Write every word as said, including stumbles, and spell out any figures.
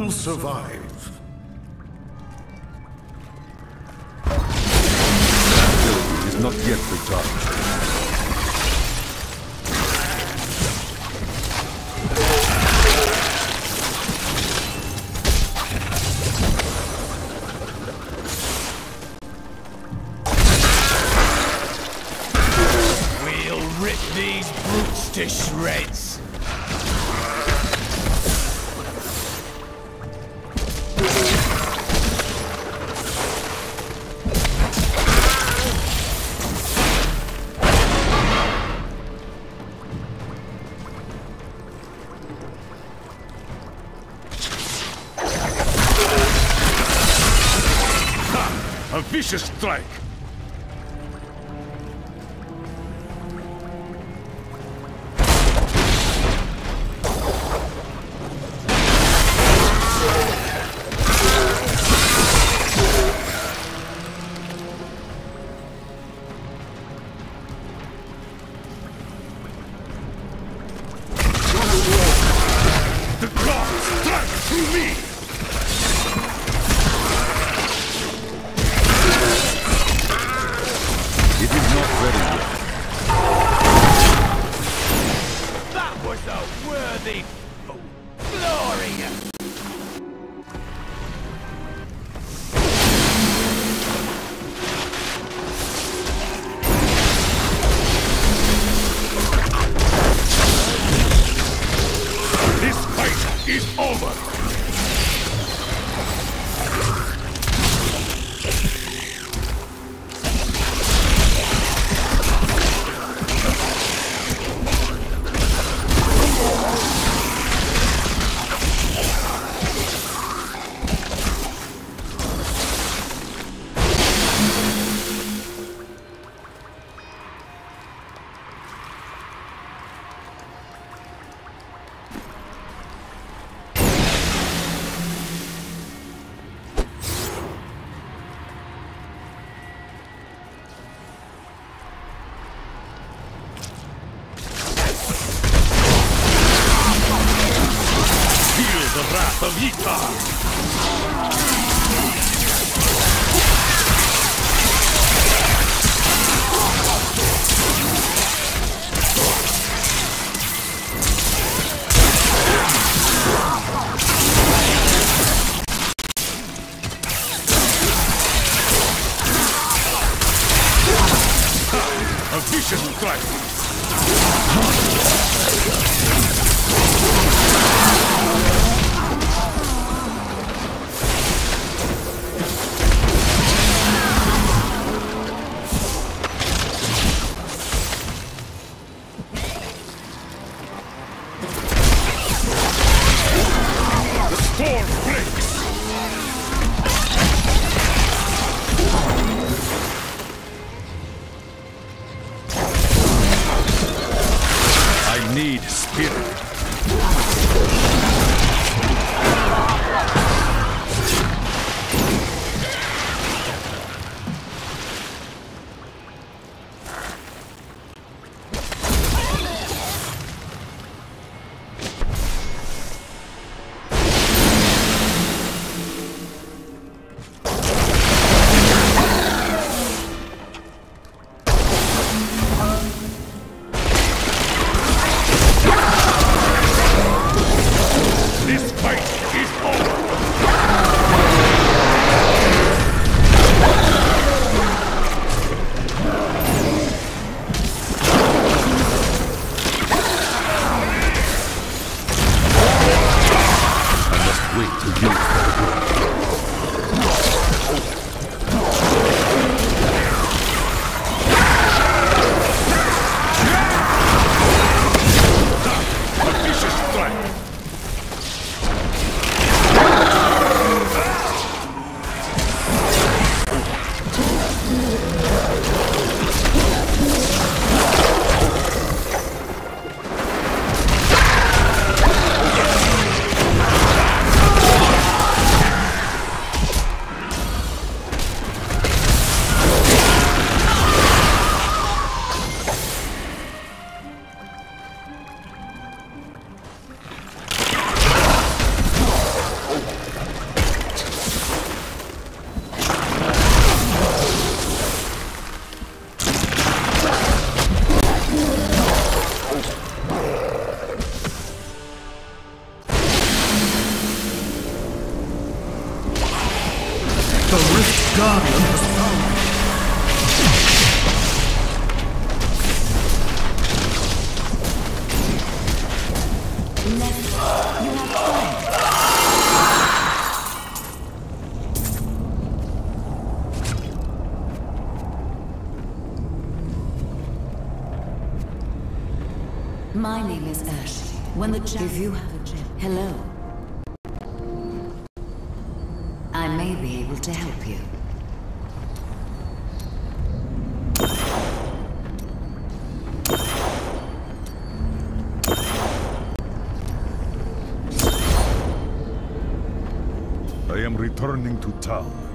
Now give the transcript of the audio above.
will survive. That ability is not yet recharged. We'll rip these brutes to shreds. A vicious strike! The gods strike through me! It is not ready yet. That was a worthy fool. Glory! This fight is over! The wrath of Ytar! A vicious strike! I need spirit. The Rift Guardian has found me. Left. You have time. My name is Ash. When the if you have a gem, hello. I may be able to help you. I am returning to town.